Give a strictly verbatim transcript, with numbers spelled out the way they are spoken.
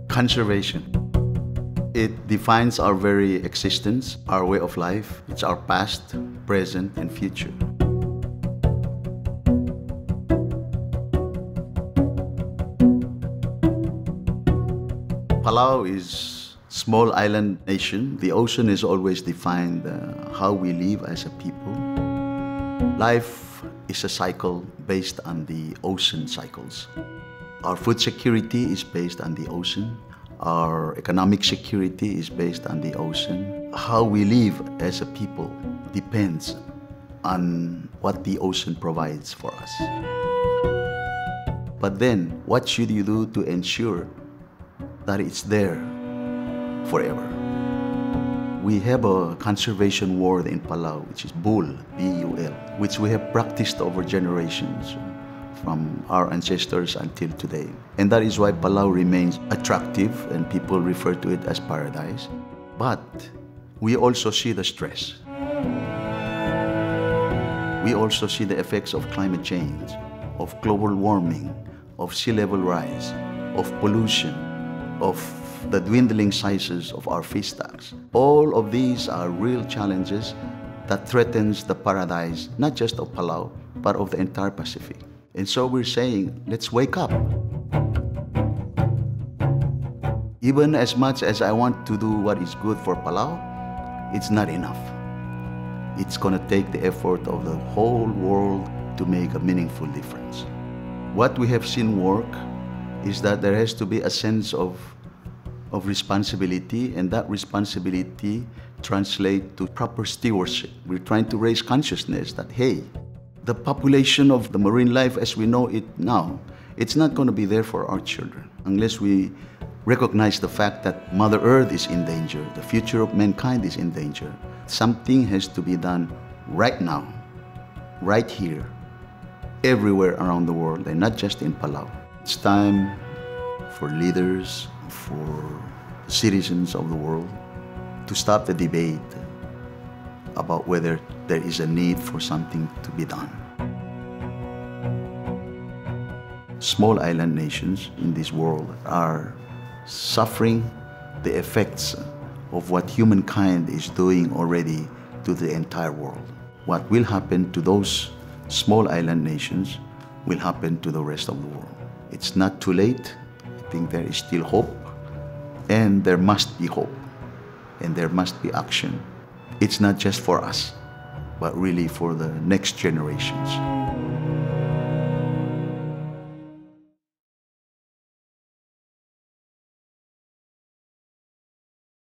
Conservation. It defines our very existence, our way of life. It's our past, present, and future. Palau is a small island nation. The ocean has always defined uh, how we live as a people. Life is a cycle based on the ocean cycles. Our food security is based on the ocean. Our economic security is based on the ocean. How we live as a people depends on what the ocean provides for us. But then, what should you do to ensure that it's there forever? We have a conservation word in Palau, which is B U L, B U L, which we have practiced over generations, from our ancestors until today. And that is why Palau remains attractive and people refer to it as paradise. But we also see the stress. We also see the effects of climate change, of global warming, of sea level rise, of pollution, of the dwindling sizes of our fish stocks. All of these are real challenges that threatens the paradise, not just of Palau, but of the entire Pacific. And so we're saying, let's wake up. Even as much as I want to do what is good for Palau, it's not enough. It's going to take the effort of the whole world to make a meaningful difference. What we have seen work is that there has to be a sense of, of responsibility, and that responsibility translates to proper stewardship. We're trying to raise consciousness that, hey, the population of the marine life as we know it now, it's not going to be there for our children unless we recognize the fact that Mother Earth is in danger, the future of mankind is in danger. Something has to be done right now, right here, everywhere around the world, and not just in Palau. It's time for leaders, for citizens of the world to stop the debate about whether there is a need for something to be done. Small island nations in this world are suffering the effects of what humankind is doing already to the entire world. What will happen to those small island nations will happen to the rest of the world. It's not too late. I think there is still hope, and there must be hope, and there must be action. It's not just for us, but really for the next generations.